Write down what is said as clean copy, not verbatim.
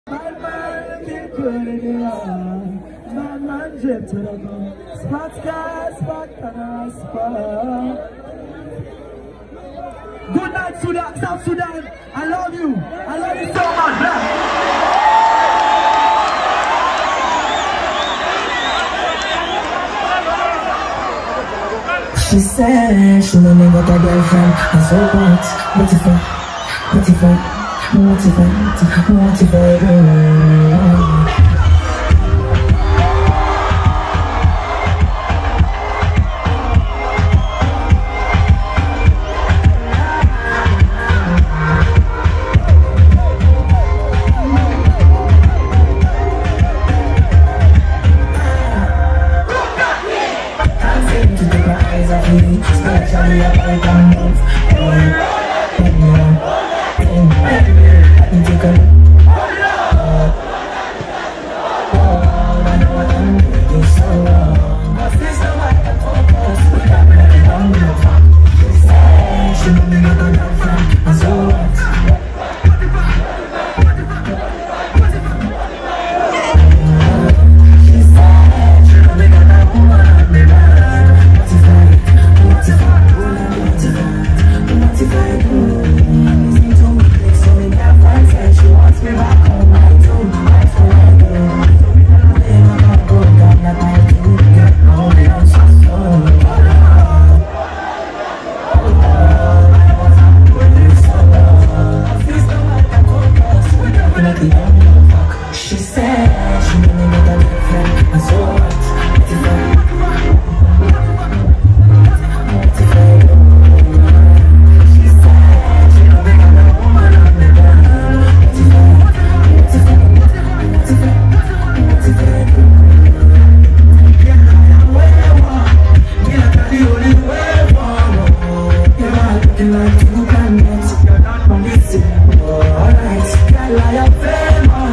Good night, Sudan, South Sudan. I love you. I love you so much. She said she no nigga got a girlfriend. I so motivate. Especially if I can move. I know what I'm doing so wrong, but this is what I can focus. We got me like a don't give a fuck. She said she know me like a girlfriend, and so what? She said she know me like a woman on me back. She said she really need a girlfriend, and so what? She said she don't think I'm a woman on the ground. Like two planets, you're not from this. Alright, girl, I am famous.